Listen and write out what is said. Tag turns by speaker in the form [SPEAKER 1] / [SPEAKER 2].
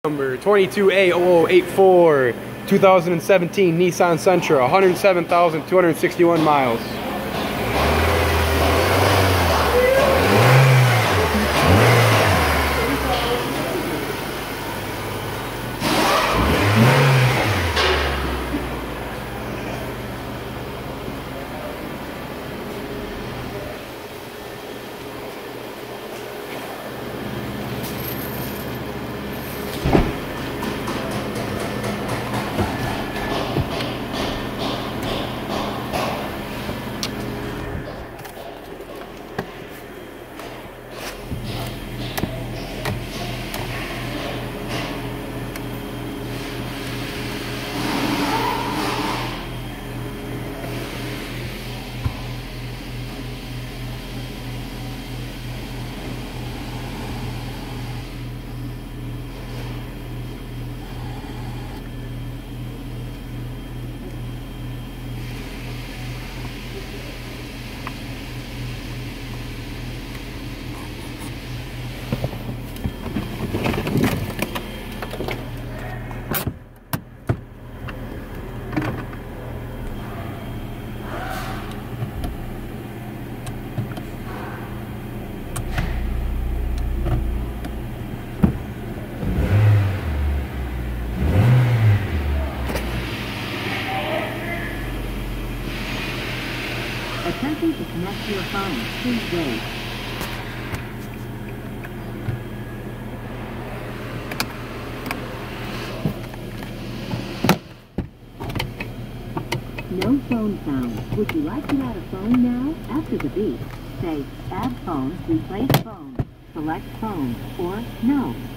[SPEAKER 1] Number 22A0084, 2017 Nissan Sentra, 107,261 miles.
[SPEAKER 2] Attempting to connect to your phone. Please wait. No phone found. Would you like to add a phone now? After the beep, say, add phone, replace phone, select phone, or no.